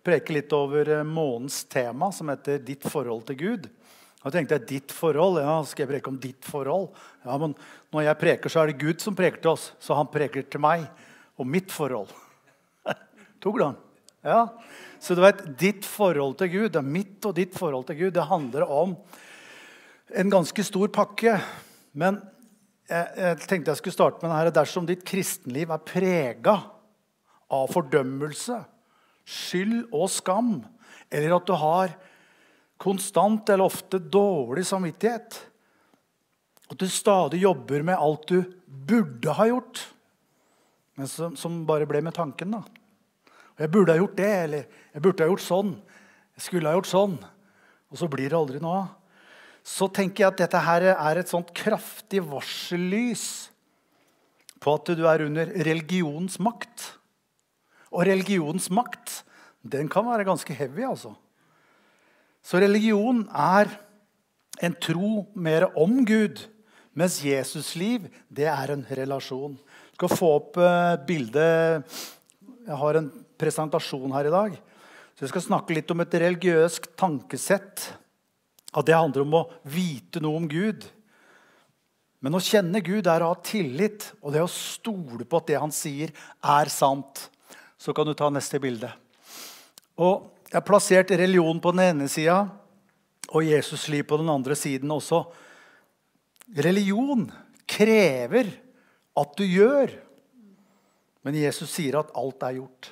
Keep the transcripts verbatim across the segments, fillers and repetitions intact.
preke litt over månedens tema, som heter ditt forhold til Gud. Og jeg tenkte, ditt forhold, ja, skal jeg preke om ditt forhold? Ja, men når jeg preker, så er det Gud som preker til oss, så han preker til meg om mitt forhold. Tog du den? Ja. Så du vet, ditt forhold til Gud, det er mitt og ditt forhold til Gud, det handler om en ganske stor pakke. Men jeg, jeg tenkte jeg skulle starte med denne. Dersom ditt kristenliv er preget av fordømmelse, skyld og skam, eller at du har konstant eller ofte dårlig samvittighet, at du stadig jobber med alt du burde ha gjort, men som, som bare ble med tanken da. Jeg burde ha gjort det, eller jeg burde ha gjort sånn, jeg skulle ha gjort sånn, og så blir det aldri noe av. Så tenker jeg at dette her er et sånt kraftig varsellys på at du er under religionens makt. Og religionens makt, den kan være ganske heavy, altså. Så religion er en tro mer om Gud, mens Jesus liv, det er en relasjon. Jeg skal få opp bildet. Jeg har en presentasjon her i dag. Så jeg skal snakke litt om et religiøst tankesett. At det handler om å vite noe om Gud. Men å kjenne Gud er å ha tillit, og det er å stole på at det han sier er sant. Så kan du ta neste bilde. Og jeg har plassert religion på den ene siden, og Jesus liv på den andre siden også. Religion krever at du gjør, men Jesus sier at alt er gjort.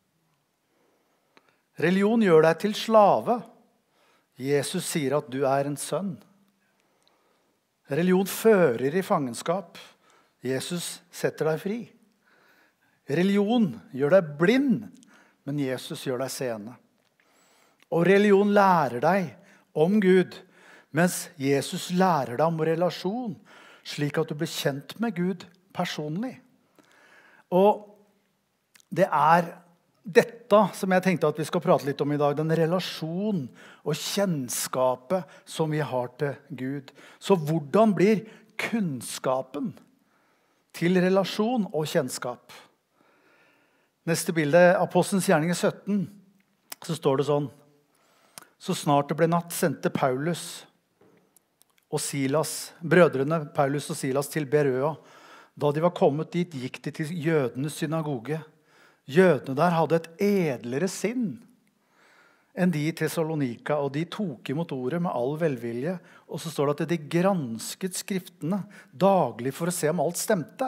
Religion gjør deg til slave. Jesus sier at du er en sønn. Religion fører i fangenskap. Jesus setter deg fri. Religion gjør deg blind, men Jesus gjør deg seende. Og religion lærer deg om Gud, mens Jesus lærer deg om relasjon, slik at du blir kjent med Gud personlig. Og det er dette som jeg tenkte at vi skal prate litt om i dag, den relasjon og kjennskapet som vi har til Gud. Så hvordan blir kunnskapen til relasjon og kjennskap? Neste bilde, Apostelens gjerninger sytten, så står det sånn. Så snart det ble natt, sendte Paulus og Silas, brødrene Paulus og Silas til Berøa. Da de var kommet dit, gikk de til jødenes synagoge. Jødene der hadde et edlere sinn enn de i Thessalonika, og de tok imot ordet med all velvilje. Og så står det at de gransket skriftene daglig for å se om alt stemte.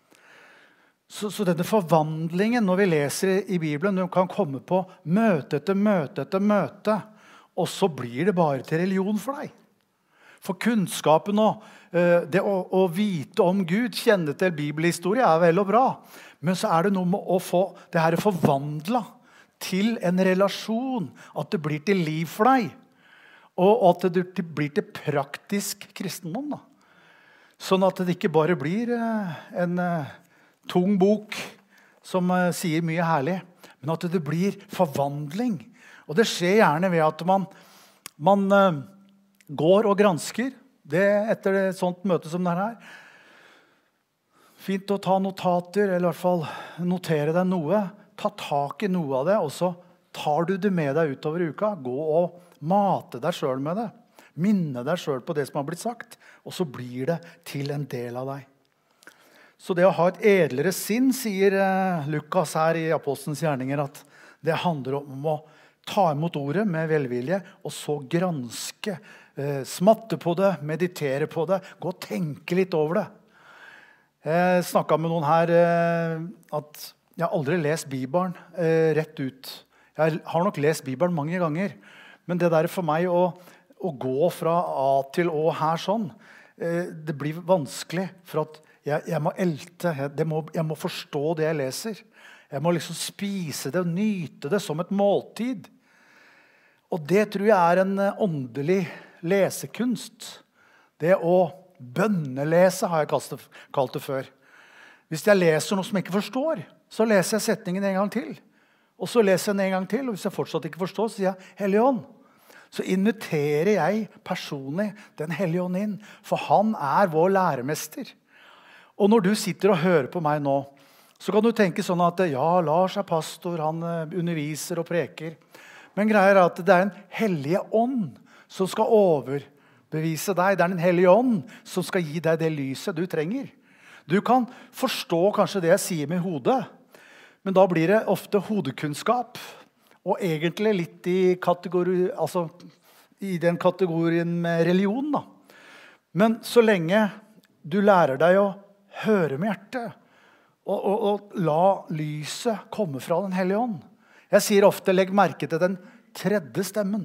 Så, så denne forvandlingen når vi leser i Bibelen, du kan komme på møte etter møte etter møte, og så blir det bare til religion for deg. For kunnskapen og det å, å vite om Gud, kjenne til bibelhistorie er vel og bra. Men så er det noe med å få det her forvandlet til en relasjon, at det blir til liv for deg, og at det blir til praktisk kristendom. Da. Sånn at det ikke bare blir en tung bok som sier mye herlig, men at det blir forvandling. Og det skjer gjerne ved at man, man går og gransker det etter et sånt møte som det her. Fint å ta notater, eller i hvert fall notere deg noe. Ta tak i noe av det, og så tar du det med deg utover uka. Gå og mate deg selv med det. Minne deg selv på det som har blitt sagt, og så blir det til en del av deg. Så det å ha et edlere sinn, sier Lukas her i Apostelens gjerninger, at det handler om å ta imot ordet med velvilje, og så granske, eh, smatte på det, meditere på det, gå og tenke litt over det. Jeg snakket med noen her eh, at jeg har aldri lest Bibelen eh, rett ut. Jeg har nok lest Bibelen mange ganger, men det der for meg å, å gå fra A til Å her sånn, eh, det blir vanskelig, for at jeg, jeg må elte, jeg må, jeg må forstå det jeg leser. Jeg må liksom spise det og nyte det som et måltid. Og det tror jeg er en åndelig lesekunst. Det å bønnelese har jeg kalt det, kalt det før. Hvis jeg leser noe som jeg ikke forstår, så leser jeg setningen en gang til. Og så leser jeg den en gang til, og hvis jeg fortsatt ikke forstår, så sier jeg Hellige Ånd. Så inviterer jeg personlig den Hellige Ånd inn, for han er vår læremester. Og når du sitter og hører på meg nå, Så kan du tenke sånn at ja, Lars er pastor, han underviser og preker. Men greia er at det er en hellige ånd som skal overbevise deg. Det er den hellige ånd som skal gi deg det lyset du trenger. Du kan forstå kanskje det jeg sier med hodet, men da blir det ofte hodekunnskap. Og egentlig litt i, kategori, altså, i den kategorien med religion. Da. Men så lenge du lærer deg å høre med hjertet, og, og, og la lyset komme fra den hellige ånd. Jeg sier ofte, legg merke til den tredje stemmen.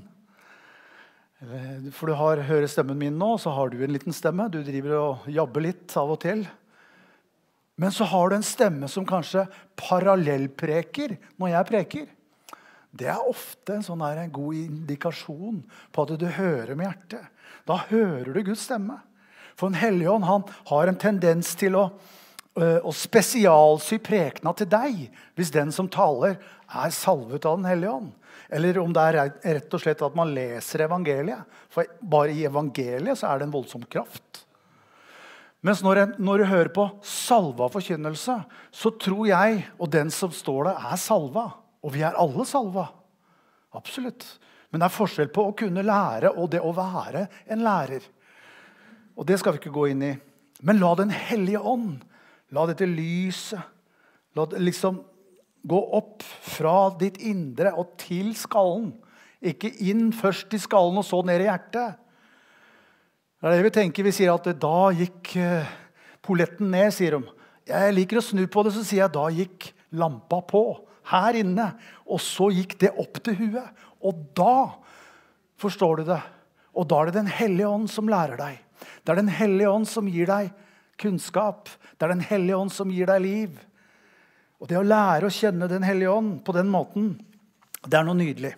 For du har, hører stemmen min nå, så har du en liten stemme. Du driver og jabber litt av og til. Men så har du en stemme som kanskje parallellpreker når jeg preker. Det er ofte en sånn her, en god indikasjon på at du hører med hjertet. Da hører du Guds stemme. For en hellige ånd, han har en tendens til å, øh, å spesialsy prekena til deg, hvis den som taler er salvet av den hellige ånd. Eller om det er rett og slett at man leser evangeliet. For bare i evangeliet så er det en voldsom kraft. Mens når, jeg, når du hører på salva forkynnelse, så tror jeg, og den som står der, er salva. Og vi er alle salva. Absolutt. Men det er forskjell på å kunne lære og det å være en lærer. Og det skal vi ikke gå inn i. Men la den hellige ånd, la dette lyset, la det liksom gå opp fra ditt indre og til skallen. Ikke inn først i skallen og så ned i hjertet. Det er det vi tenker. Vi sier at da gikk poletten ned, sier de. Jeg liker å snu på det, så sier jeg da gikk lampa på her inne. Og så gikk det opp til huet. Og da forstår du det. Og da er det den hellige ånd som lærer deg. Det er den hellige ånd som gir deg kunnskap. Det er den hellige ånd som gir deg liv. Og det å lære å kjenne den hellige ånd på den måten, det er noe nydelig.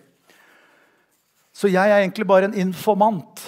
Så jeg er egentlig bare en informant.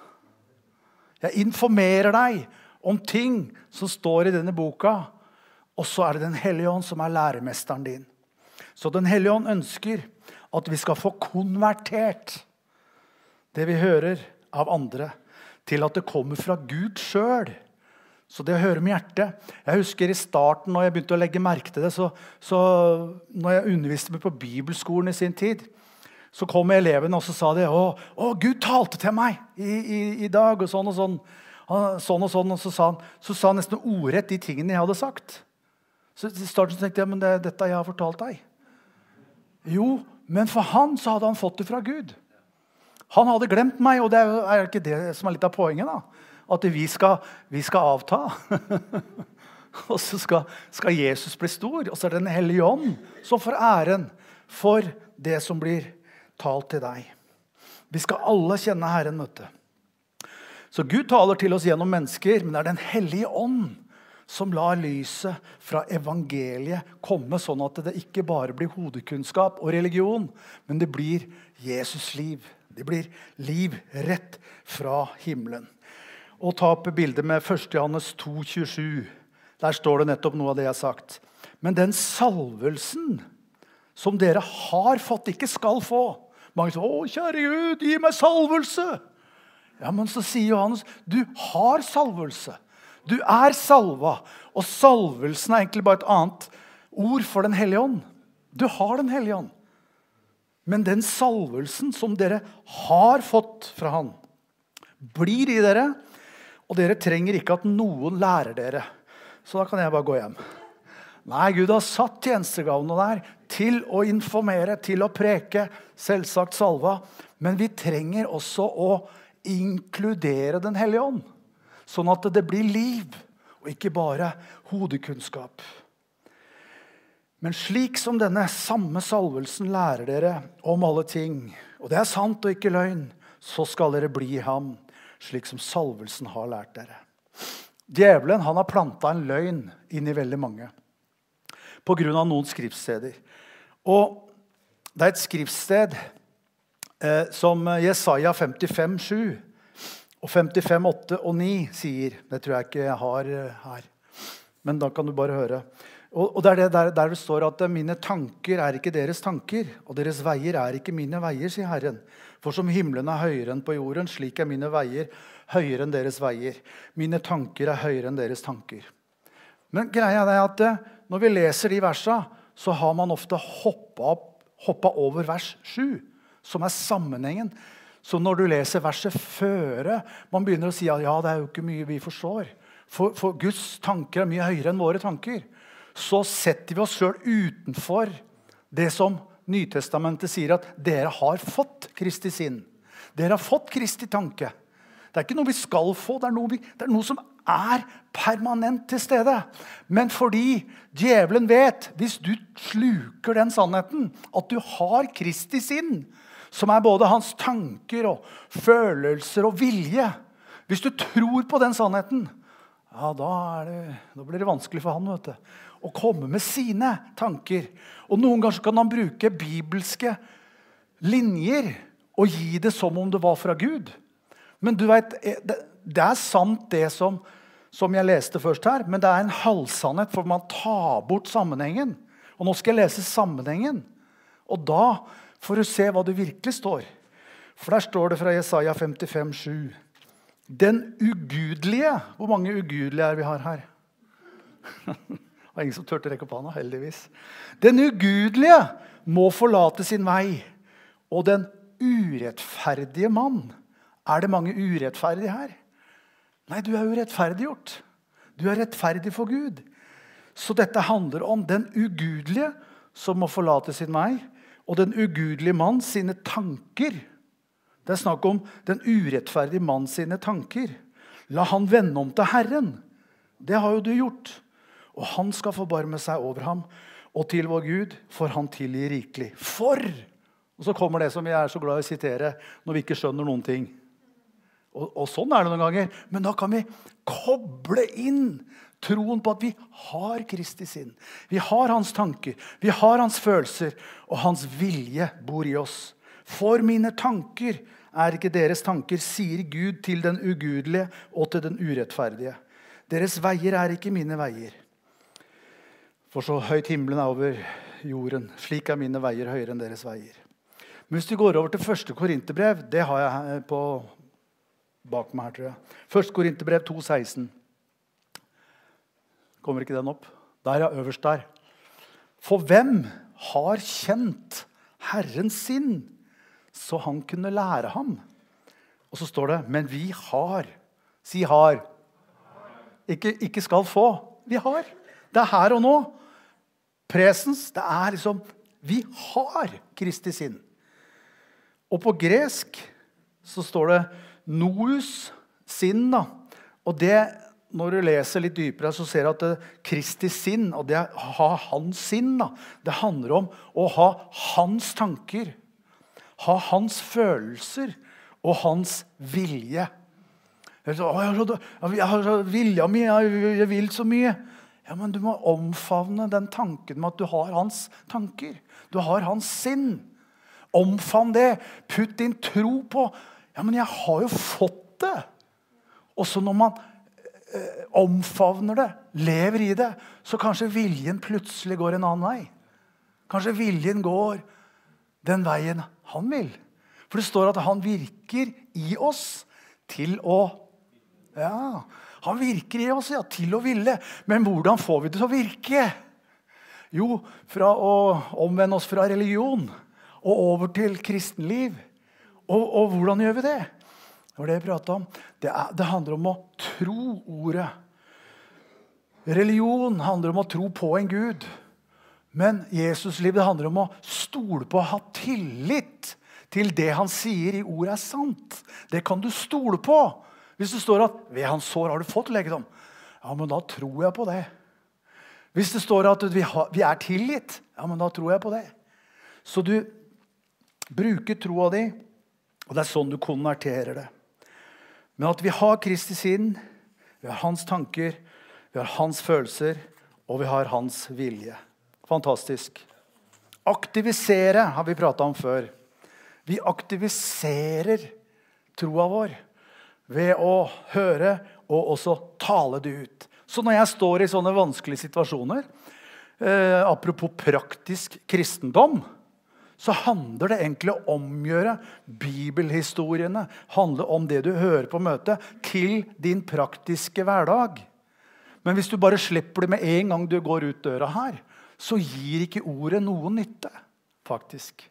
Jeg informerer deg om ting som står i denne boka, og så er det den hellige ånd som er læremesteren din. Så den hellige ånd ønsker at vi skal få konvertert det vi hører av andre, til at det kommer fra Gud selv. Så det å høre med hjertet. Jeg husker i starten, når jeg begynte å legge merke til det, så, så når jeg underviste meg på bibelskolen i sin tid, så kom elevene og så sa de, å, å Gud talte til meg i, i, i dag, og sånn og sånn. Sånn og sånn, og så sa han, så sa han nesten ordrett de tingene jeg hadde sagt. Så i starten så tenkte jeg, men det er dette jeg har fortalt deg. Jo, men for han så hadde han fått det fra Gud. Han hadde glemt meg, og det er ikke det som er litt av poenget da. At vi skal, vi skal avta. Og så skal, skal Jesus bli stor, og så er det den hellige ånd som får æren for det som blir talt til deg. Vi skal alle kjenne Herren, vet du. Så Gud taler til oss gjennom mennesker, men det er den hellige ånd som lar lyset fra evangeliet komme, sånn at det ikke bare blir hodekunnskap og religion, men det blir Jesus liv. Det blir liv rett fra himmelen. Og ta opp bildet med første Johannes to tjuesju. Der står det nettopp noe av det jeg har sagt. Men den salvelsen som dere har fått, ikke skal få. Mange sier, å kjære Gud, gi meg salvelse. Ja, men så sier Johannes, du har salvelse. Du er salva. Og salvelsen er egentlig bare et annet ord for den hellige ånd. Du har den hellige ånd. Men den salvelsen som dere har fått fra han, blir i dere, og dere trenger ikke at noen lærer dere. Så da kan jeg bare gå hjem. Nei, Gud har satt tjenestegavene der til å informere, til å preke, selvsagt salva. Men vi trenger også å inkludere den hellige ånd, sånn at det blir liv, og ikke bare hodekunnskap. Men slik som denne samme salvelsen lærer dere om alle ting, og det er sant og ikke løgn, så skal dere bli i ham, slik som salvelsen har lært dere. Djevelen, han har plantet en løgn inn i veldig mange, på grunn av noen skriftsteder. Og det er et skriftsted eh, som Jesaja femtifem sju og femtifem åtte og ni sier. Det tror jeg ikke jeg har her, men da kan du bare høre. Og det er det der, der det står at mine tanker er ikke deres tanker, og deres veier er ikke mine veier, sier Herren. For som himmelen er høyere enn på jorden, slik er mine veier høyere enn deres veier. Mine tanker er høyere enn deres tanker. Men greia er at når vi leser de versene, så har man ofte hoppet, opp, hoppet over vers sju, som er sammenhengen. Så når du leser verset føre, man begynner å si at ja, det er jo ikke mye vi forstår. For, for Guds tanker er mye høyere enn våre tanker. Så setter vi oss selv utenfor det som Nytestamentet sier at dere har fått Kristi sinn. Dere har fått Kristi tanke. Det er ikke noe vi skal få, det er noe, vi, det er noe som er permanent til stede. Men fordi djevelen vet, hvis du sluker den sannheten, at du har Kristi sinn, som er både hans tanker og følelser og vilje. Hvis du tror på den sannheten, ja, da, er det, da blir det vanskelig for han, vet du, å komme med sine tanker. Og noen ganger kan han bruke bibelske linjer og gi det som om det var fra Gud. Men du vet, det, det er sant det som, som jeg leste først her, men det er en halvsannhet, for man tar bort sammenhengen. Og nå skal jeg lese sammenhengen. Og da får du se hva det virkelig står. For der står det fra Jesaja femtifem sju. Den ugudelige. Hvor mange ugudelige er vi har her? Det var ingen som tørte rekke opp handa, heldigvis. Den ugudelige må forlate sin vei. Og den urettferdige mann. Er det mange urettferdige her? Nei, du er urettferdiggjort. Du er rettferdig for Gud. Så dette handler om den ugudelige som må forlate sin vei, og den ugudelige mann sine tanker. Det er snakk om den urettferdige mann sine tanker. La han vende om til Herren. Det har jo du gjort. Og han skal forbarme seg over ham, og til vår Gud, for han tilgir rikelig. For! Og så kommer det som vi er så glad i å sitere, når vi ikke skjønner noen ting. Og, og sånn er det noen ganger. Men da kan vi koble inn troen på at vi har Kristi sinn. Vi har hans tanker, vi har hans følelser, og hans vilje bor i oss. For mine tanker er ikke deres tanker, sier Gud til den ugudelige og til den urettferdige. Deres veier er ikke mine veier. For så høyt himmelen er over jorden, slik er mine veier høyere enn deres veier. Men hvis du går over til første Korinterbrev, det har jeg på bak meg her, tror jeg. Første Korinterbrev to seksten. Kommer ikke den opp? Der er øverst der. For hvem har kjent Herrens sinn, så han kunne lære ham? Og så står det, men vi har. Si har. Ikke, ikke skal få. Vi har. Det er her og nå. Presens, det er liksom, vi har Kristi sinn. Og på gresk så står det nous sinn, da. Og det, når du leser litt dypere, så ser du at det, Kristi sinn, og det ha hans sinn, da. Det handler om å ha hans tanker, ha hans følelser og hans vilje. Jeg har så vilja mi, jeg vil så mye. Ja, men du må omfavne den tanken med at du har hans tanker. Du har hans sinn. Omfavn det. Putt din tro på. Ja, men jeg har jo fått det. Og så når man eh, omfavner det, lever i det, så kanskje viljen plutselig går en annen vei. Kanskje viljen går den veien han vil. For det står at han virker i oss til å, ja, han virker i oss, ja, til å ville. Men hvordan får vi det til å virke? Jo, fra å omvende oss fra religion og over til kristenliv. Og, og hvordan gjør vi det? Det var det jeg pratet om. Det, er, det handler om å tro ordet. Religion handler om å tro på en Gud. Men Jesuslivet handler om å stole på og ha tillit til det han sier i ordet er sant. Det kan du stole på. Hvis det står at ved hans sår har du fått legedom, ja, men da tror jeg på det. Hvis det står at vi, har, vi er tilgitt, ja, men da tror jeg på det. Så du bruker troa di, og det er sånn du konverterer det. Men at vi har Kristi sinn, vi har hans tanker, vi har hans følelser, og vi har hans vilje. Fantastisk. Aktivisere har vi pratet om før. Vi aktiviserer troa vår ved å høre og også tale det ut. Så når jeg står i sånne vanskelige situasjoner, eh, apropos praktisk kristendom, så handler det egentlig om å omgjøre bibelhistoriene, handler om det du hører på møtet, til din praktiske hverdag. Men hvis du bare slipper det med en gang du går ut døra her, så gir ikke ordet noen nytte, faktisk.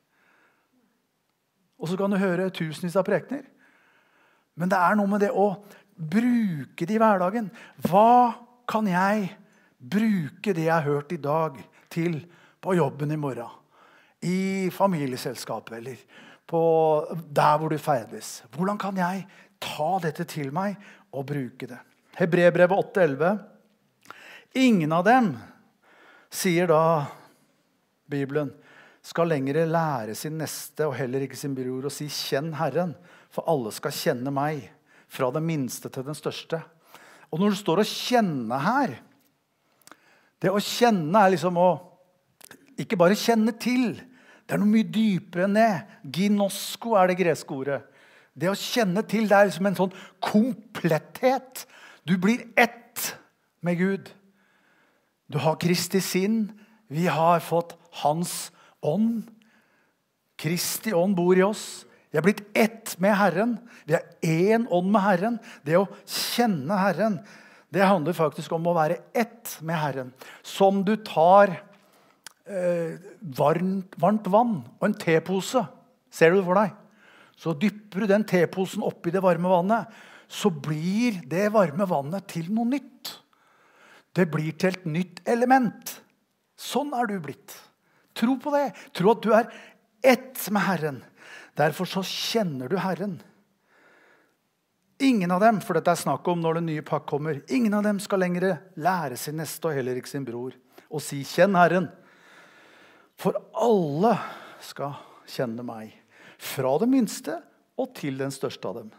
Og så kan du høre tusenvis av prekener. Men det er noe med det å bruke det i hverdagen. Hva kan jeg bruke det jeg har hørt i dag til på jobben i morgen? I familieselskapet eller på der hvor du ferdes. Hvordan kan jeg ta dette til meg og bruke det? Hebreerbrevet åtte elleve. Ingen av dem, sier da Bibelen, skal lenger lære sin neste og heller ikke sin bror og si «Kjenn Herren», for alle skal kjenne meg, fra den minste til den største. Og når du står og kjenner her, det å kjenne er liksom å ikke bare kjenne til, det er noe mye dypere enn det. Ginosko er det greske ordet. Det å kjenne til, det er liksom en sånn kompletthet. Du blir ett med Gud. Du har Kristi sinn. Vi har fått hans ånd. Kristi ånd bor i oss. Vi har blitt ett med Herren. Vi er en ånd med Herren. Det å kjenne Herren, det handler faktisk om å være ett med Herren. Som du tar eh, varmt, varmt vann og en tepose. Ser du det for deg? Så dypper du den teposen oppi det varme vannet, så blir det varme vannet til noe nytt. Det blir til et nytt element. Sånn er du blitt. Tro på det. Tro at du er ett med Herren. Derfor så kjenner du Herren. Ingen av dem, for dette er snakk om når den nye pakk kommer, ingen av dem skal lenger lære sin neste og heller ikke sin bror og si «Kjenn Herren». For alle skal kjenne meg, fra det minste og til den største av dem.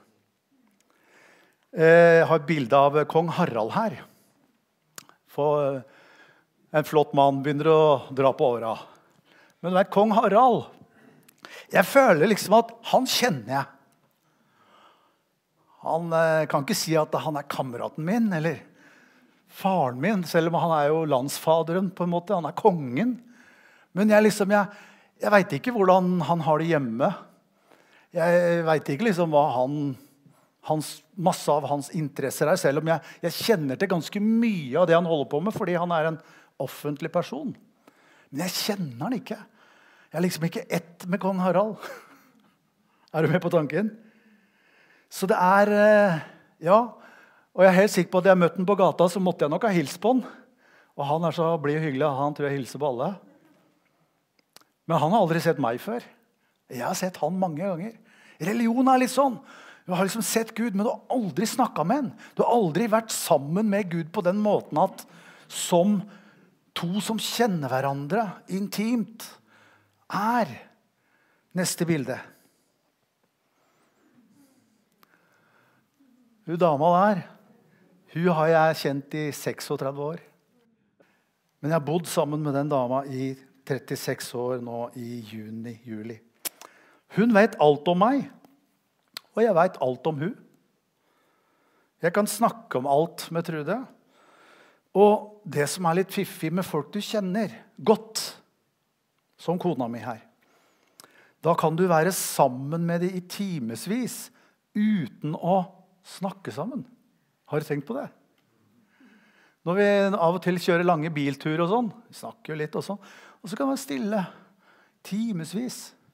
Jeg har et bilde av kong Harald her. For en flott mann begynner å dra på åra. Men du vet, kong Harald, jeg føler liksom at han kjenner jeg. Han kan ikke si at han er kameraten min, eller faren min, selv om han er jo landsfaderen på en måte, han er kongen. Men jeg liksom, jeg, jeg vet ikke hvordan han har det hjemme. Jeg vet ikke liksom hva han, hans, masse av hans interesser er, selv om jeg, jeg kjenner til ganske mye av det han holder på med, fordi han er en offentlig person. Men jeg kjenner han ikke. Jeg er liksom ikke ett med kong Harald. Er du med på tanken? Så det er, ja, og jeg er helt sikker på at jeg møtte han på gata, så måtte jeg nok ha hils på han. Og han er så blid og hyggelig, han tror jeg hilser på alle. Men han har aldri sett meg før. Jeg har sett han mange ganger. Religion er litt sånn. Du har liksom sett Gud, men du har aldri snakket med han. Du har aldri vært sammen med Gud på den måten at som to som kjenner hverandre intimt er. Neste bilde. Hun dama der, hun har jeg kjent i seksogtredve år. Men jeg har bodd sammen med den dama i trettiseks år nå i juni, juli. Hun vet alt om meg, og jeg vet alt om hun. Jeg kan snakke om alt med Trude. Og det som er litt fiffig med folk du kjenner godt, som kona mi her, da kan du være sammen med dem i timesvis uten å snakke sammen. Har du tenkt på det? Når vi av og til kjører lange bilturer og sånn, vi snakker jo litt og sånn, og så kan vi være stille timesvis.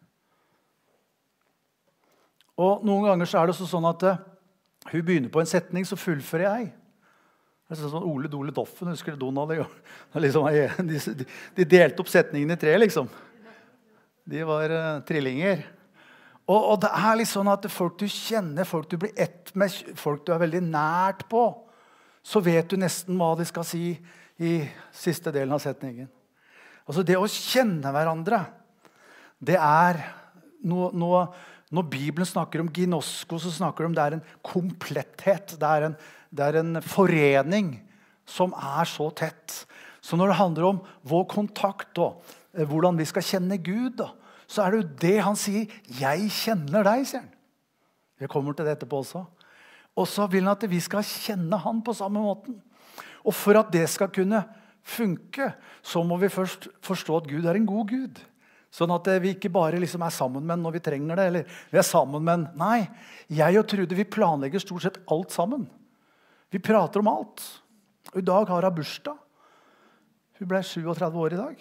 Og noen ganger så er det sånn at uh, hun begynner på en setning, så fullfører jeg. Det er sånn Ole Dole Doffen, husker du Donald? Liksom, de, de delte opp setningen i tre, liksom. De var uh, trillinger. Og, og det er litt sånn at folk du kjenner, folk du blir ett med, folk du er veldig nært på, så vet du nesten hva de skal si i siste delen av setningen. Altså det å kjenne hverandre, det er noe, noe, når Bibelen snakker om ginosko, så snakker de om det er en kompletthet, det er en, det er en forening som er så tett. Så når det handler om vår kontakt og hvordan vi skal kjenne Gud da, så er det jo det han sier, jeg kjenner deg, sier han. Jeg kommer til det etterpå også. Og så vil han at vi skal kjenne han på samme måten. Og for at det skal kunne funke, så må vi først forstå at Gud er en god Gud. Sånn at vi ikke bare liksom er sammen med når vi trenger det, eller vi er sammen med. Nei, jeg og Trude, vi planlegger stort sett alt sammen. Vi prater om alt. Og i dag har hun bursdag. Hun ble syttitre år i dag.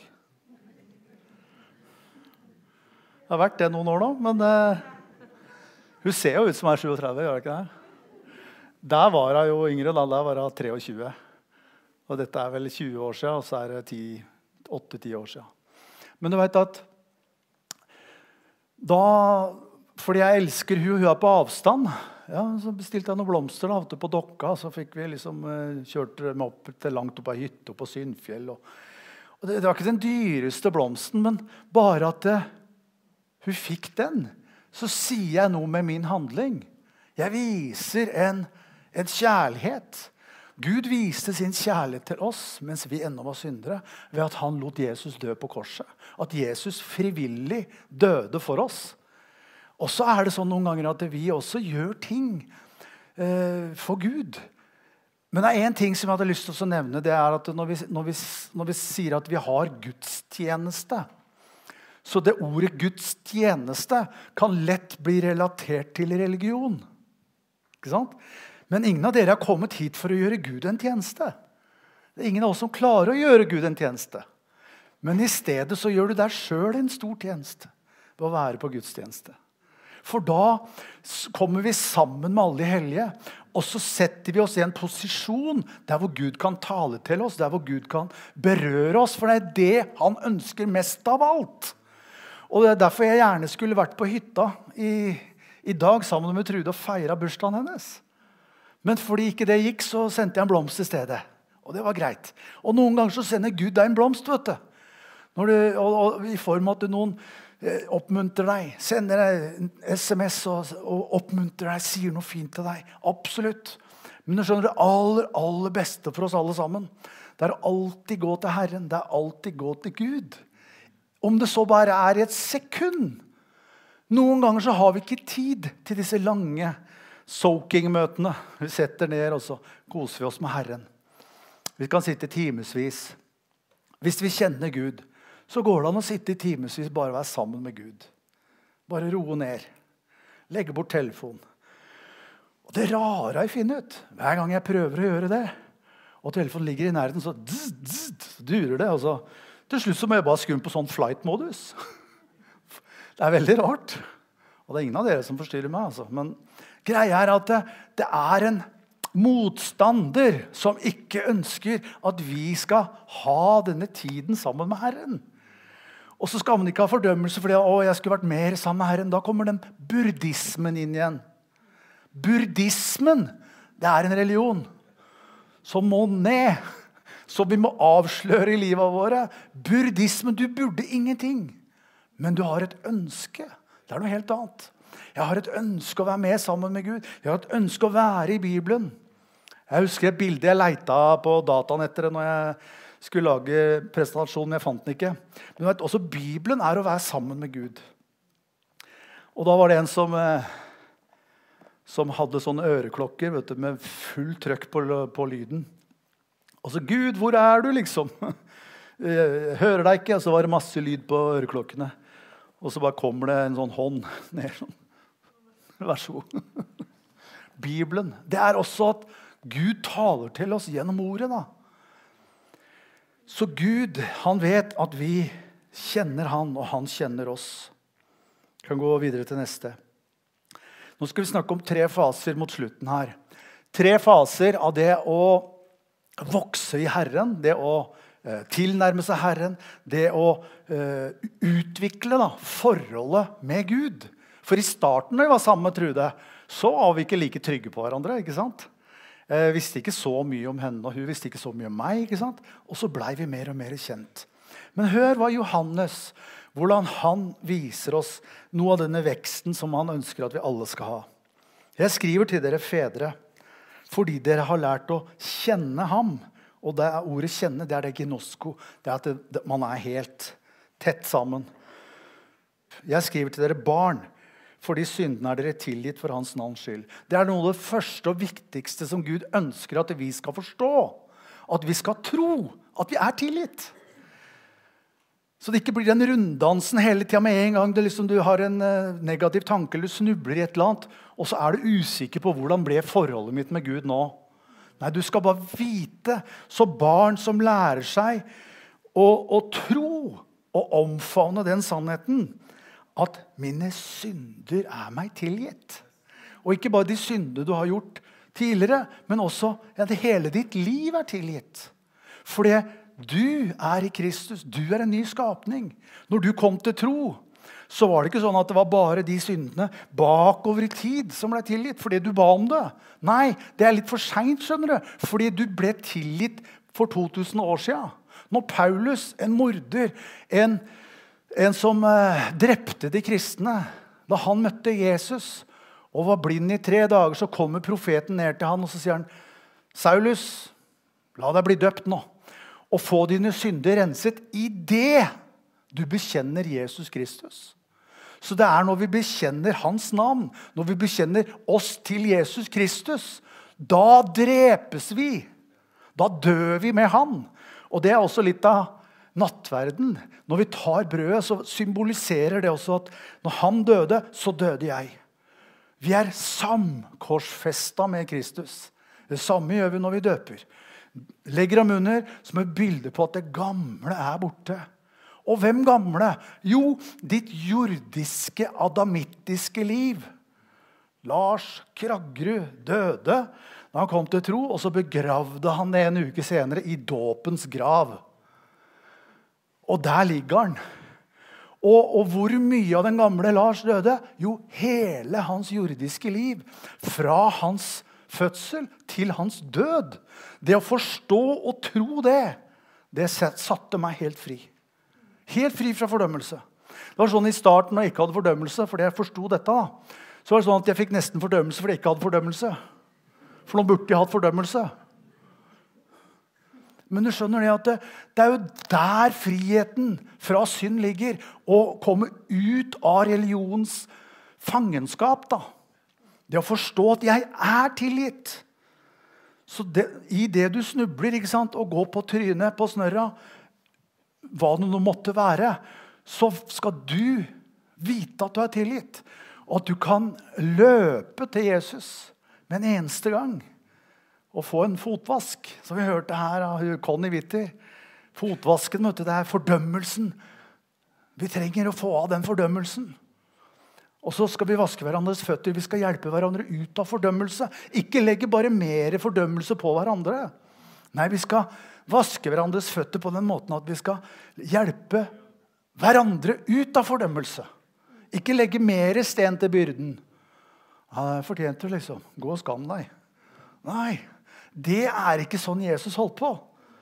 Det har vært det noen år nå, men uh, hun ser jo ut som hun er syttitre, gjør hun ikke det? Der var hun jo yngre, da. Der var hun tjuetre. Og dette er vel tjue år siden, og så er det åtte ti år siden. Men du vet at da, fordi jeg elsker hun, hun er på avstand, ja, så bestilte jeg noen blomster da, på Dokka, så fikk vi liksom uh, kjørt dem opp til langt opp av hytte på Syndfjell. Og, og det, det var ikke den dyreste blomsten, men bare at det, hun fikk den, så sier jeg noe med min handling. Jeg viser en, en kjærlighet. Gud viste sin kjærlighet til oss mens vi ennå var syndere, ved at han lot Jesus dø på korset. At Jesus frivillig døde for oss. Og så er det sånn noen ganger at vi også gjør ting eh, for Gud. Men det er en ting som jeg hadde lyst til å nevne, det er at når vi, når vi, når vi sier at vi har gudstjeneste, så det ordet Guds tjeneste kan lett bli relatert til religion. Ikke sant? Men ingen av dere har kommet hit for å gjøre Gud en tjeneste. Det er ingen av oss som klarer å gjøre Gud en tjeneste. Men i stedet så gjør du deg selv en stor tjeneste ved å være på gudstjeneste. For da kommer vi sammen med alle de hellige, og så setter vi oss i en posisjon der hvor Gud kan tale til oss, der hvor Gud kan berøre oss, for det er det han ønsker mest av alt. Og det er derfor jeg gjerne skulle vært på hytta i, i dag sammen med Trude og feire bursdagen hennes. Men fordi ikke det gikk, så sendte jeg en blomst i stedet. Og det var greit. Og noen ganger så sender Gud deg en blomst, vet du. Når du og, og, I form av at noen eh, oppmuntrer deg, sender deg en sms og, og oppmuntrer deg, sier noe fint til deg. Absolutt. Men du skjønner det aller, aller beste for oss alle sammen. Det er alltid gå til Herren. Det er alltid gå til Gud. Om det så bare er i et sekund. Noen ganger så har vi ikke tid til disse lange soaking-møtene. Vi setter ned og så koser vi oss med Herren. Vi kan sitte timesvis. Hvis vi kjenner Gud, så går det an å sitte i timesvis bare være sammen med Gud. Bare roe ned. Legge bort telefonen. Og det rare jeg finner ut, hver gang jeg prøver å gjøre det, og telefonen ligger i nærheten, så, dzz, dzz, så durer det, og så til slutt så må jeg bare skru på sånn flight-modus. Det er veldig rart. Og det er ingen av dere som forstyrrer meg. Altså. Men greia er at det, det er en motstander som ikke ønsker at vi skal ha denne tiden sammen med Herren. Og så skal man ikke ha fordømmelse fordi å, jeg skulle vært mer sammen med Herren. Da kommer den buddhismen inn igjen. Buddhismen, det er en religion som må ned. Så vi må avsløre i livet våre. Buddhismen, du burde ingenting. Men du har et ønske. Det er noe helt annet. Jeg har et ønske å være med sammen med Gud. Jeg har et ønske å være i Bibelen. Jeg husker et bilde jeg leita på dataen etter det når jeg skulle lage presentasjonen, men jeg fant den ikke. Men du vet, også Bibelen er å være sammen med Gud. Og da var det en som, som hadde sånne øreklokker, vet du, med full trøkk på, på lyden. Og så, Gud, hvor er du, liksom? Jeg hører deg ikke, og så var det masse lyd på øreklokkene. Og så bare kommer det en sånn hånd ned. Sånn. Vær så god. Bibelen, det er også at Gud taler til oss gjennom ordet, da. Så Gud, han vet at vi kjenner han, og han kjenner oss. Vi kan gå videre til neste. Nå skal vi snakke om tre faser mot slutten her. Tre faser av det å vokse i Herren, det å eh, tilnærme seg Herren, det å eh, utvikle da, forholdet med Gud. For i starten når vi var sammen med Trude, så var vi ikke like trygge på hverandre, ikke sant? Jeg visste ikke så mye om henne, og hun visste ikke så mye om meg, ikke sant? Og så ble vi mer og mer kjent. Men hør hva Johannes, hvordan han viser oss noe av denne veksten som han ønsker at vi alle skal ha. Jeg skriver til dere fedre, fordi dere har lært å kjenne ham. Og det er ordet kjenne, det er det gnosko. Det er at det, det, man er helt tett sammen. Jeg skriver til dere barn, fordi synden er dere tilgitt for hans navns skyld. Det er noe av det første og viktigste som Gud ønsker at vi skal forstå. At vi skal tro at vi er tilgitt. Så det ikke blir den runddansen hele tiden med en gang det liksom, du har en uh, negativ tanke eller du snubler i et eller annet, og så er du usikker på hvordan ble forholdet mitt med Gud nå. Nei, du skal bare vite, så barn som lærer seg å, å tro og omfavne den sannheten, at mine synder er meg tilgitt. Og ikke bare de synder du har gjort tidligere, men også at hele ditt liv er tilgitt. Fordi du er i Kristus, du er en ny skapning. Når du kom til tro, så var det ikke sånn at det var bare de syndene bakover i tid som ble tilgitt, fordi du ba om det. Nei, det er litt for sent, skjønner du, fordi du ble tilgitt for to tusen år siden. Når Paulus, en morder, en, en som eh, drepte de kristne, da han møtte Jesus og var blind i tre dager, så kommer profeten ned til han, og så sier han, Saulus, la deg bli døpt nå, og få dine synder renset i det du bekjenner Jesus Kristus. Så det er når vi bekjenner hans navn, når vi bekjenner oss til Jesus Kristus, da drepes vi. Da dør vi med han. Og det er også litt av nattverden. Når vi tar brødet, så symboliserer det også at når han døde, så døde jeg. Vi er samkorsfestet med Kristus. Det samme gjør vi når vi døper. Legger ham under som et bilde på at det gamle er borte. Og hvem gamle? Jo, ditt jordiske, adamittiske liv. Lars Kragerud døde da han kom til tro, og så begravde han det en uke senere i dåpens grav. Og der ligger han. Og, og hvor mye av den gamle Lars døde? Jo, hele hans jordiske liv. Fra hans fødsel til hans død. Det å forstå og tro det, det satte meg helt fri. Helt fri fra fordømmelse. Det var sånn i starten når jeg ikke hadde fordømmelse, fordi jeg forstod dette da. Så var det sånn at jeg fikk nesten fordømmelse fordi jeg ikke hadde fordømmelse. For nå burde jeg hatt fordømmelse. Men du skjønner det at det, det er jo der friheten fra synd ligger, å komme ut av religionens fangenskap da. Det å forstå at jeg er tilgitt. Så det, i det du snubler, ikke sant, og går på trynet, på snørra, hva det nå måtte være, så skal du vite at du er tilgitt. Og at du kan løpe til Jesus med en eneste gang og få en fotvask, som vi hørte her av Connie Witter. Fotvasken, vet du, det er fordømmelsen. Vi trenger å få av den fordømmelsen. Og så skal vi vaske hverandres føtter. Vi skal hjelpe hverandre ut av fordømmelse. Ikke legge bare mer fordømmelse på hverandre. Nei, vi skal vaske hverandres føtter på den måten at vi skal hjelpe hverandre ut av fordømmelse. Ikke legge mer sten til byrden. Ja, det er fortjent du liksom. Gå og skam deg. Nei, det er ikke sånn Jesus holdt på.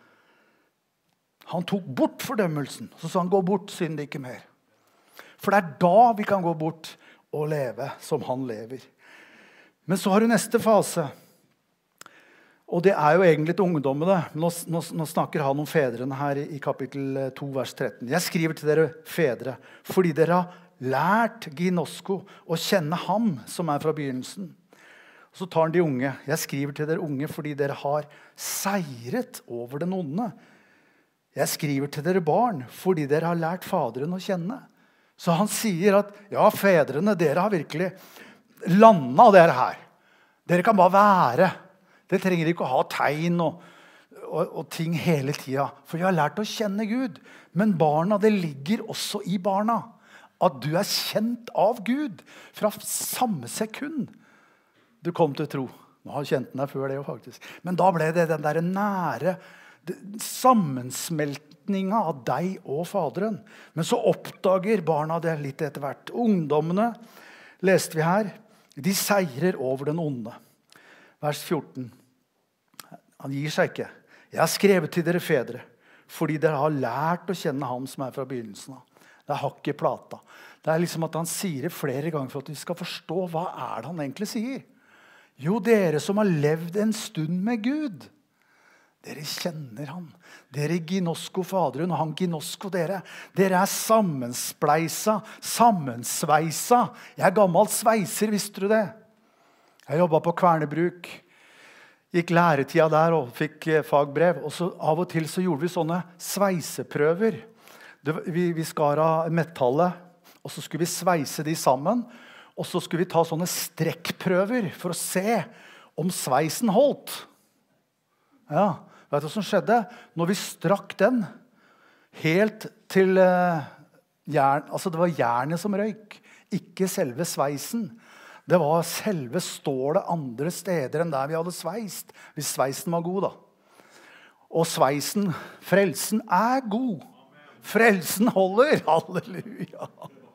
Han tok bort fordømmelsen. Så sa han, gå bort, synd ikke mer. For det er da vi kan gå bort og leve som han lever. Men så har du neste fase. Og det er jo egentlig til ungdommene. Nå, nå, nå snakker han om fedrene her i, i kapittel to, vers tretten. Jeg skriver til dere fedre, fordi dere har lært ginosko å kjenne ham som er fra begynnelsen. Så tar han de unge. Jeg skriver til dere unge fordi dere har seiret over den onde. Jeg skriver til dere barn fordi dere har lært faderen å kjenne. Så han sier at, ja, fedrene, dere har virkelig landet dere her. Dere kan bare være. Dere trenger ikke å ha tegn og, og, og ting hele tiden. For vi har lært å kjenne Gud. Men barna, det ligger også i barna. At du er kjent av Gud fra samme sekund du kom til tro. Nå har jeg kjent den der før det jo faktisk. Men da ble det den der nære sammensmeltninga av deg og faderen. Men så oppdager barna det litt etter hvert. Ungdommene, leste vi her, de seirer over den onde. Vers fjorten. Han gir seg ikke. Jeg har skrevet til dere fedre, fordi dere har lært å kjenne ham som er fra begynnelsen av. Det er hakk i plata. Det er liksom at han sier det flere ganger for at vi skal forstå hva er det han egentlig sier. Jo, dere som har levd en stund med Gud. Dere kjenner han. Dere ginosko faderen, og han ginosko dere. Dere er sammenspleisa, sammensveisa. Jeg er gammel sveiser, visste du det? Jeg jobbet på Kvernebruk. Gikk læretida der og fikk fagbrev. Og så av og til så gjorde vi sånne sveiseprøver. Det, vi, vi skar av metallet, og så skulle vi sveise de sammen. Og så skulle vi ta sånne strekkprøver for å se om sveisen holdt. Ja, vet du hva som skjedde? Når vi strakk den helt til uh, jern, altså det var jernet som røyk, ikke selve sveisen. Det var selve stålet andre steder enn der vi hadde sveist, hvis sveisen var god da. Og sveisen, frelsen er god. Frelsen holder, halleluja.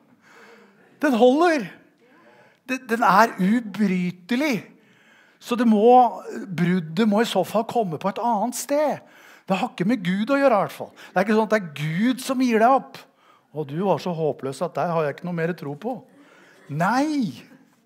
Den holder. Den er ubrytelig. Så det må, bruddet må i så fall komme på et annet sted. Det har ikke med Gud å gjøre i hvert fall. Det er ikke sånn at det er Gud som gir deg opp. Og du var så håpløs at der har jeg ikke noe mer tro på. Nei!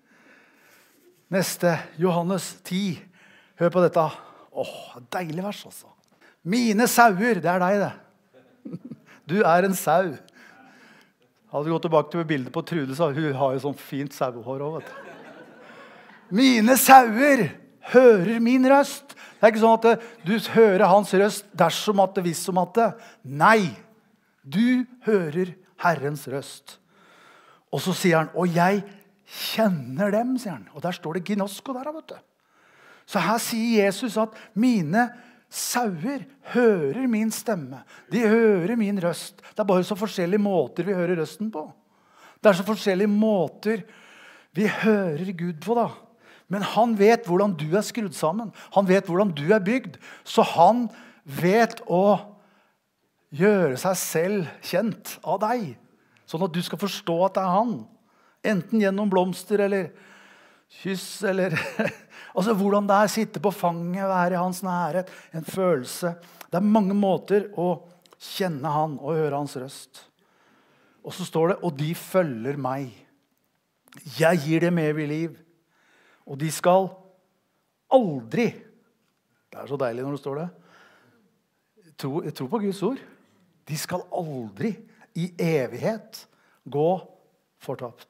Neste, Johannes ti. Hør på dette. Åh, deilig vers altså. Mine sauer, det er deg det. Du er en sau. Hadde vi gått tilbake til bildet på Trude, så hun har jo sånn fint sauehår også, vet du. Mine sauer hører min røst. Det er ikke sånn at du hører hans røst dersom at det, hvis som at det. Nei, du hører Herrens røst. Og så sier han, og jeg kjenner dem, sier han. Og der står det ginosko der, vet du. Så her sier Jesus at mine sauer hører min stemme. De hører min røst. Det er bare så forskjellige måter vi hører røsten på. Det er så forskjellige måter vi hører Gud på da. Men han vet hvordan du er skrudd sammen. Han vet hvordan du er bygd. Så han vet å gjøre seg selv kjent av deg. Sånn at du skal forstå at det er han. Enten gjennom blomster eller kyss eller altså hvordan det er å sitte på fanget, være i hans nærhet, en følelse. Det er mange måter å kjenne han og høre hans røst. Og så står det, og de følger meg. Jeg gir dem evig liv. Og de skal aldri, det er så deilig når det står det, jeg tror, jeg tror på Guds ord, de skal aldri i evighet gå fortapt.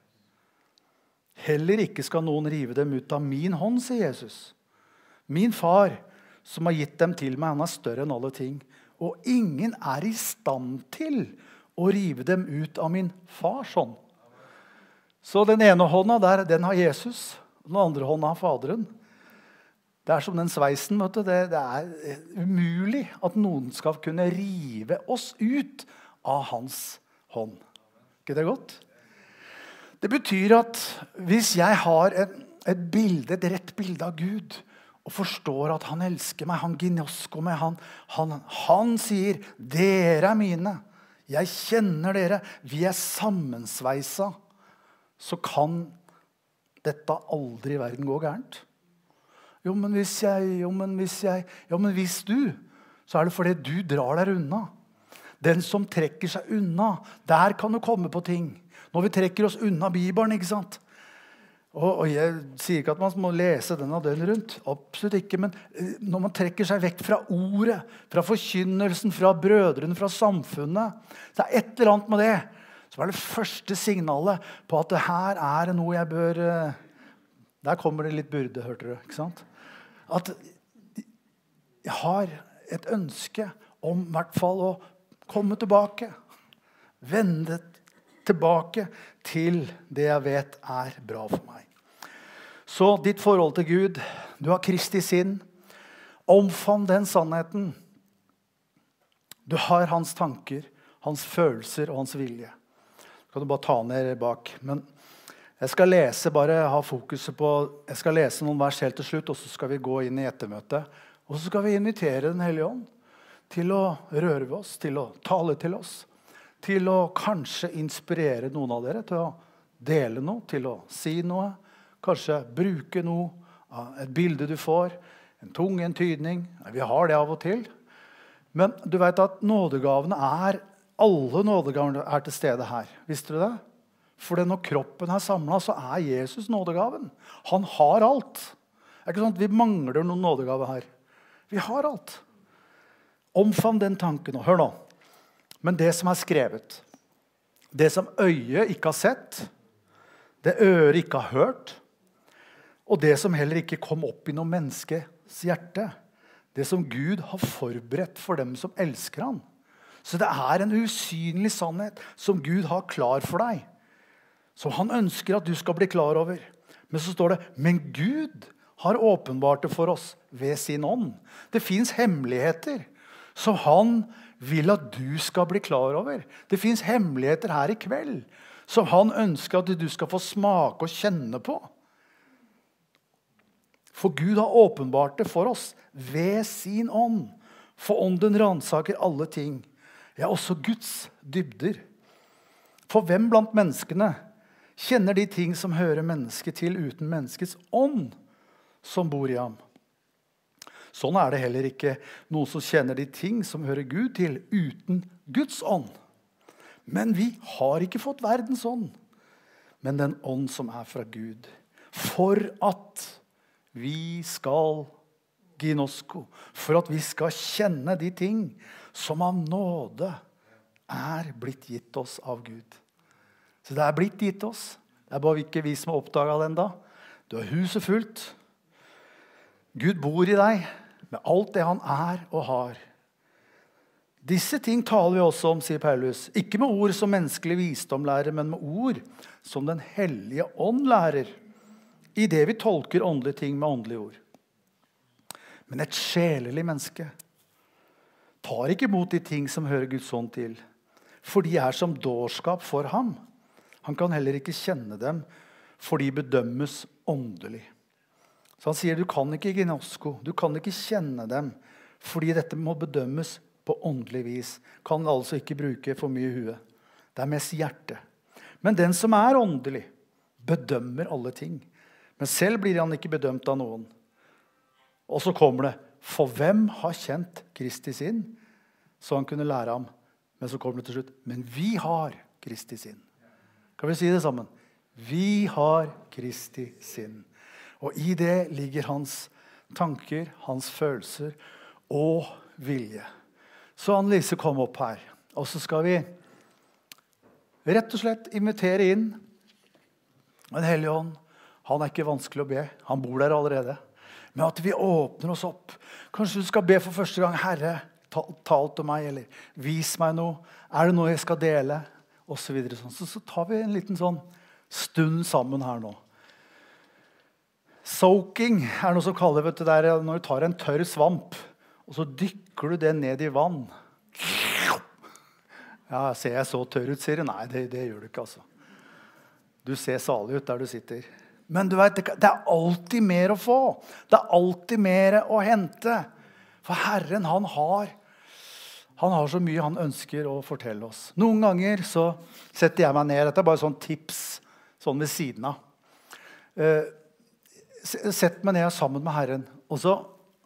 Heller ikke skal noen rive dem ut av min hånd, sier Jesus. Min far, som har gitt dem til meg, han er større enn alle ting. Og ingen er i stand til å rive dem ut av min fars hånd. Så den ene hånda der, den har Jesus. Den andre hånda har Faderen. Det er som den sveisen, vet du. Det, det er umulig at noen skal kunne rive oss ut av hans hånd. Ikke det godt? Det betyr at hvis jeg har et, et bilde, et rett bilde av Gud, og forstår at han elsker meg, han ginosko meg, han, han, han sier, dere er mine, jeg kjenner dere, vi er sammensveisa, så kan dette aldri i verden gå gærent. Jo, men hvis jeg, jo, men hvis jeg, jo, men hvis du, så er det fordi du drar der unna. Den som trekker seg unna, der kan du komme på ting. Når vi trekker oss unna Bibelen, ikke sant? Og, og jeg sier ikke at man må lese den av døgnet rundt. Absolutt ikke, men når man trekker seg vekk fra ordet, fra forkynnelsen, fra brødrene, fra samfunnet, så er et eller annet med det. Så er det første signalet på at det her er noe jeg bør... Der kommer det litt byrde, hørte du, ikke sant? At jeg har et ønske om i hvert fall å komme tilbake. Vende tilbake til det jeg vet er bra for meg. Så ditt forhold til Gud, du har Kristi sinn, omfavn den sannheten. Du har hans tanker, hans følelser og hans vilje. Så kan du bare ta ned bak. Men jeg skal lese, bare ha fokuset på, jeg skal lese noen vers helt til slutt, og så skal vi gå inn i ettermøtet. Og så skal vi invitere Den Hellige Ånd til å røre ved oss, til å tale til oss, til å kanskje inspirere noen av dere til å dele noe, til å si noe, kanskje bruke noe, et bilde du får, en tung, en tydning. Vi har det av og til. Men du vet at nådegavene er, alle nådegavene er til stede her. Visste du det? For når kroppen er samlet, så er Jesus nådegaven. Han har alt. Det er ikke sånn at vi mangler noen nådegave her. Vi har alt. Omfavn den tanken. Og hør nå. Men det som er skrevet, det som øyet ikke har sett, det øret ikke har hørt, og det som heller ikke kom opp i noe menneskes hjerte, det som Gud har forberedt for dem som elsker han. Så det er en usynlig sannhet som Gud har klar for deg, som han ønsker at du skal bli klar over. Men så står det, men Gud har åpenbart det for oss ved sin ånd. Det finnes hemmeligheter som han vil at du skal bli klar over. Det finnes hemmeligheter her i kveld som han ønsker at du skal få smake og kjenne på. For Gud har åpenbart det for oss ved sin ånd. For ånden ransaker alle ting. Ja, også Guds dybder. For hvem blant menneskene kjenner de ting som hører mennesket til uten menneskets ånd som bor i ham? Sånn er det heller ikke noen som kjenner de ting som hører Gud til uten Guds ånd. Men vi har ikke fått verdens ånd, men den ånd som er fra Gud. For at vi skal ginosko, for at vi skal kjenne de ting som av nåde er blitt gitt oss av Gud. Så det er blitt gitt oss. Det er bare ikke vi som har oppdaget det enda. Du har huset fullt. Gud bor i deg med alt det han er og har. Disse ting taler vi også om, sier Paulus. Ikke med ord som menneskelig visdom lærer, men med ord som den hellige ånd lærer. I det vi tolker åndelige ting med åndelige ord. Men et sjelelig menneske tar ikke imot de ting som hører Guds ånd til, for de er som dårskap for ham. Han kan heller ikke kjenne dem, for de bedømmes åndelig. Så han sier, du kan ikke gnosko, du kan ikke kjenne dem, fordi dette må bedømmes på åndelig vis. Kan altså ikke bruke for mye hue. Det er mest hjerte. Men den som er åndelig, bedømmer alle ting. Men selv blir han ikke bedømt av noen. Og så kommer det, for hvem har kjent Kristi sinn, så han kunne lære ham. Men så kommer det til slutt, men vi har Kristi sinn. Kan vi si det sammen? Vi har Kristi sinn. Og i det ligger hans tanker, hans følelser og vilje. Så Anne-Lise kom opp her. Og så skal vi rett og slett invitere inn Den hellige ånd. Han er ikke vanskelig å be. Han bor der allerede. Men at vi åpner oss opp. Kanskje du skal be for første gang, Herre, tal, tal til meg, eller vis meg noe. Er det noe jeg skal dele? Og så videre. Så, så tar vi en liten sånn stund sammen her nå. Soaking er noe som kaller, vet du, der, når du tar en tørr svamp, og så dykker du det ned i vann. Ja, ser jeg så tørr ut, sier du? Nei, det, det gjør du ikke, altså. Du ser salig ut der du sitter. Men du vet, det er alltid mer å få. Det er alltid mer å hente. For Herren, han har, han har så mye han ønsker å fortelle oss. Noen ganger så setter jeg meg ned. Dette er bare sånn tips, sånn ved siden av. Uh, Sett meg ned sammen med Herren. Og så,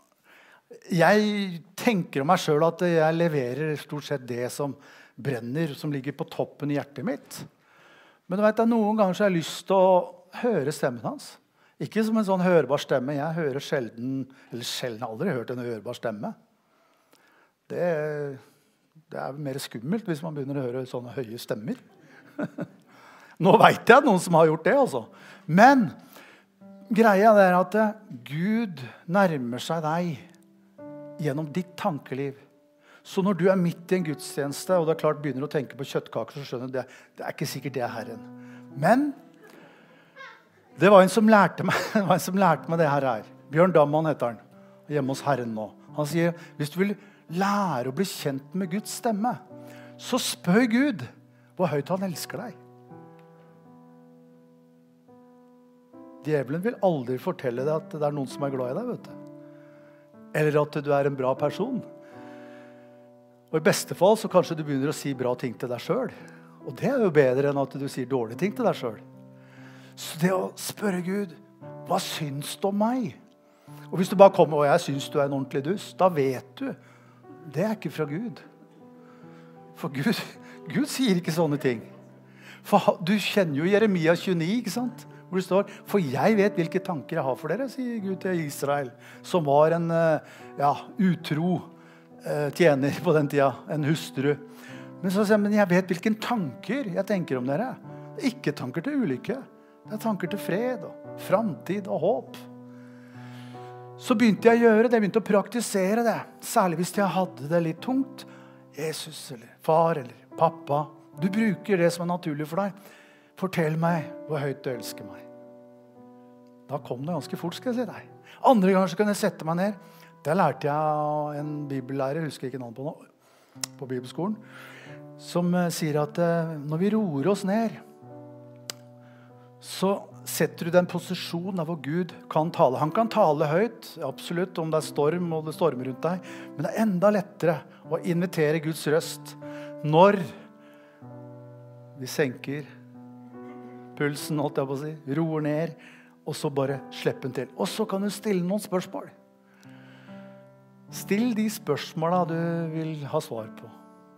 jeg tenker om meg selv at jeg leverer stort sett det som brenner, som ligger på toppen i hjertet mitt. Men du vet, noen ganger så har jeg lyst til å høre stemmen hans. Ikke som en sånn hørbar stemme. Jeg hører sjelden, eller sjelden aldri hørt en hørbar stemme. Det, det er mer skummelt hvis man begynner å høre sånne høye stemmer. Nå vet jeg noen som har gjort det, altså. Men greia er at Gud nærmer seg deg gjennom ditt tankeliv. Så når du er midt i en gudstjeneste, og det er klart begynner å tenke på kjøttkaker, så skjønner du det, det er ikke sikkert det er Herren. Men det var en som lærte meg, det var en som lærte meg det her her. Bjørn Damman heter han, hjemme hos Herren nå. Han sier, hvis du vil lære å bli kjent med Guds stemme, så spør Gud hvor høyt han elsker deg. Djevelen vil aldri fortelle deg at det er noen som er glad i deg, vet du. Eller at du er en bra person. Og i beste fall så kanskje du begynner å si bra ting til deg selv. Og det er jo bedre enn at du sier dårlige ting til deg selv. Så det å spørre Gud, hva syns du om meg? Og hvis du bare kommer, og jeg syns du er en ordentlig dust, da vet du, det er ikke fra Gud. For Gud, Gud sier ikke sånne ting. For du kjenner jo Jeremia tjueni, ikke sant? Hvor det står, for jeg vet hvilke tanker jeg har for dere, sier Gud til Israel, som var en ja, utro eh, tjener på den tida, en hustru. Men så sier han, men jeg vet hvilke tanker jeg tenker om dere. Det er ikke tanker til ulykke. Det er tanker til fred og framtid og håp. Så begynte jeg å gjøre det, jeg begynte å praktisere det. Særlig hvis jeg hadde det litt tungt. Jesus eller far eller pappa, du bruker det som er naturlig for deg. Fortell meg hvor høyt du elsker meg. Da kom det ganske fort, skal jeg si deg. Andre ganger så kunne jeg sette meg ned. Der lærte jeg av en bibellærer, husker ikke navn på nå, på bibelskolen, som sier at når vi roer oss ned, så setter du den posisjonen av hvor Gud kan tale. Han kan tale høyt, absolutt, om det er storm og det stormer rundt deg, men det er enda lettere å invitere Guds røst når vi senker pulsen, holdt jeg på å si, roer ned, og så bare slipper den til. Og så kan du stille noen spørsmål. Still de spørsmålene du vil ha svar på.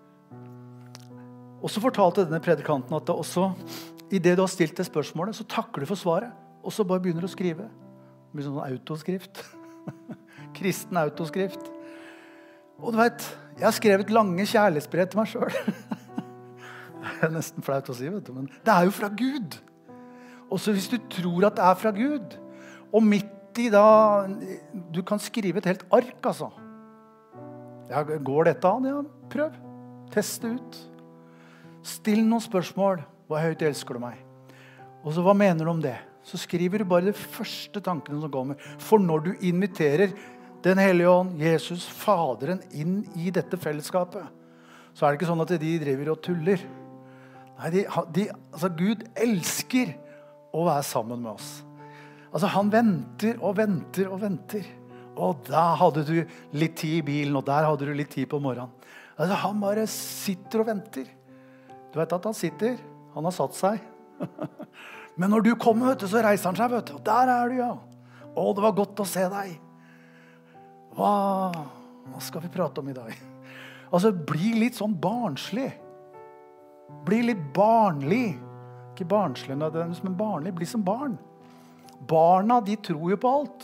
Og så fortalte denne predikanten at det også, i det du har stilt det spørsmålet, så takker du for svaret, og så bare begynner du å skrive. Det blir sånn autoskrift. Kristen autoskrift. Og du vet, jeg har skrevet lange kjærlighetsbrev til meg selv. Det er nesten flaut å si, vet du, men det er jo fra Gud. Og så hvis du tror at det er fra Gud, og midt i da, du kan skrive et helt ark, altså. Ja, går dette an? Ja, prøv. Test det ut. Still noen spørsmål. Hva høyt elsker du meg? Og så hva mener du om det? Så skriver du bare de første tankene som kommer. For når du inviterer Den Hellige Ånd, Jesus, Faderen, inn i dette fellesskapet, så er det ikke sånn at de driver og tuller. Nei, de, de, altså Gud elsker å være sammen med oss. Altså han venter og venter og venter. Og da hadde du litt tid i bilen, og der hadde du litt tid på morgenen. Altså han bare sitter og venter. Du vet at han sitter, han har satt seg. Men når du kommer, vet du, så reiser han seg, vet du. Og der er du, ja. Å, det var godt å se deg. Hva, hva skal vi prate om i dag? Altså, bli litt sånn barnslig. Bli litt barnlig. Ikke barnslig nødvendigvis, men barnlig. Bli som barn. Barna, de tror jo på alt.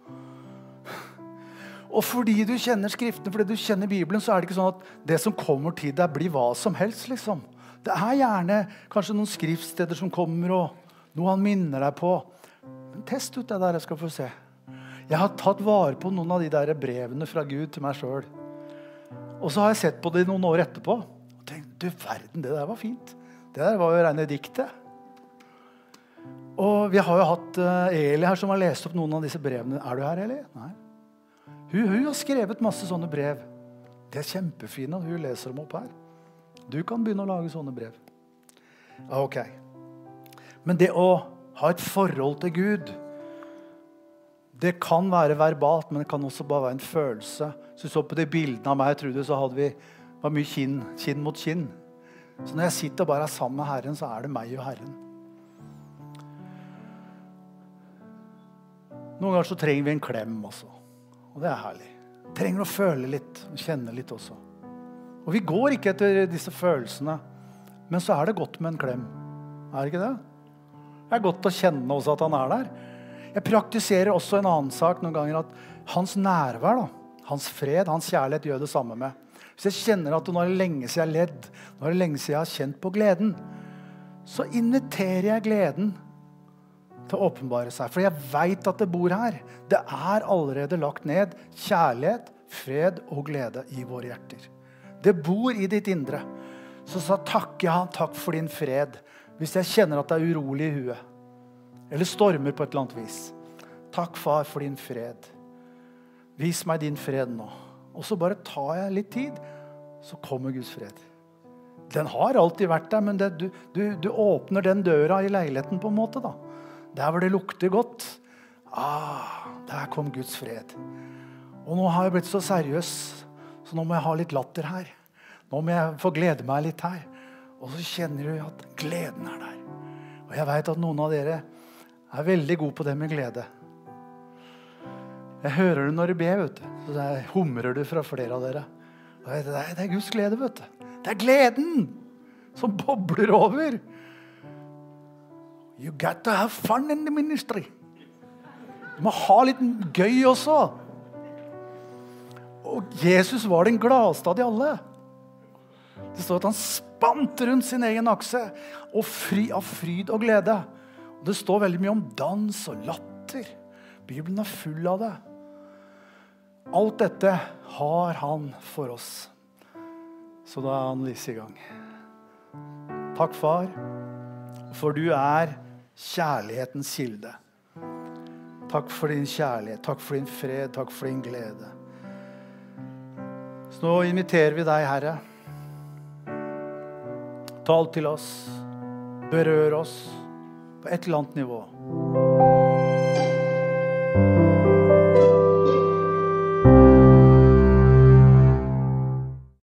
Og fordi du kjenner skriftene, fordi du kjenner Bibelen, så er det ikke sånn at det som kommer til deg blir hva som helst, liksom. Det er gjerne kanskje noen skriftsteder som kommer, og noe han minner deg på. Men test ut det der, jeg skal få se. Jeg har tatt vare på noen av de der brevene fra Gud til meg selv. Og så har jeg sett på det noen år etterpå. Og tenkt, du verden, det der var fint. Det der var jo rene diktet. Og vi har jo hatt uh, Eli her som har lest opp noen av disse brevene. Er du her, Eli? Nei. Hun, hun har skrevet masse sånne brev. Det er kjempefine, og hun leser dem opp her. Du kan begynne å lage sånne brev. Ok. Men det å ha et forhold til Gud, det kan være verbalt, men det kan også bare være en følelse. Så du så på de bildene av meg, Trude, så hadde vi var mye kinn, kinn mot kinn. Så når jeg sitter og bare er sammen med Herren, så er det meg og Herren. Noen ganger så trenger vi en klem også. Og det er herlig. Trenger å føle litt, og kjenne litt også. Og vi går ikke etter disse følelsene, men så er det godt med en klem. Er det ikke det? Det er godt å kjenne også at han er der. Jeg praktiserer også en annen sak noen ganger, at hans nærvær, da, hans fred, hans kjærlighet gjør det samme med. Hvis jeg kjenner at nå er det lenge siden jeg har ledd, nå er det lenge siden jeg har kjent på gleden, så inviterer jeg gleden til å åpenbare seg. For jeg vet at det bor her. Det er allerede lagt ned kjærlighet, fred og glede i våre hjerter. Det bor i ditt indre. Så så takker jeg han, takk for din fred. Hvis jeg kjenner at det er urolig i huet, eller stormer på et eller annet vis. Takk, far, for din fred. Vis meg din fred nå. Og så bare tar jeg litt tid, så kommer Guds fred. Den har alltid vært der, men det, du, du, du åpner den døra i leiligheten på en måte da. Der hvor det lukter godt. Ah, der kom Guds fred. Og nå har jeg blitt så seriøs, så nå må jeg ha litt latter her. Nå må jeg få glede meg litt her. Og så kjenner du at gleden er der. Og jeg vet at noen av dere er veldig gode på det med glede. Jeg hører det når du ber, vet du. Så der humrer du fra flere av dere. Og jeg vet, det, er, det er Guds glede, vet du. Det er gleden som bobler over. You got to have fun in the ministry. Du må ha litt gøy også. Og Jesus var den gladeste av de alle. Det står at han spant rundt sin egen akse og fri av fryd og glede. Og det står veldig mye om dans og latter. Bibelen er full av det. Alt dette har han for oss. Så da er han Lise i gang. Takk, far, for du er kjærlighetens kilde. Takk for din kjærlighet, takk for din fred, takk for din glede. Så nå inviterer vi deg, Herre. Tal til oss, berør oss på et eller annet nivå.